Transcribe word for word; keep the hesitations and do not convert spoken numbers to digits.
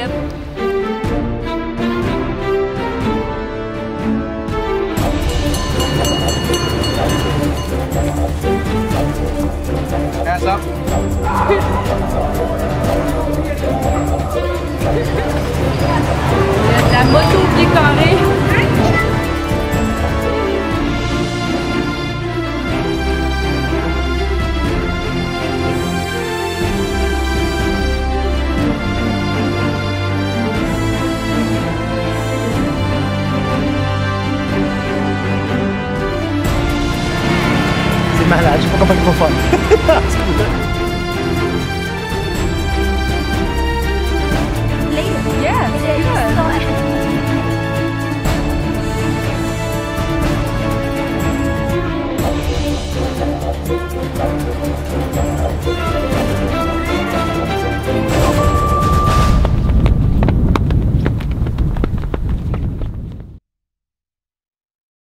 Arrête. Hands up. La moto au pied carré. C'est malade, je sais pas comment il faut faire.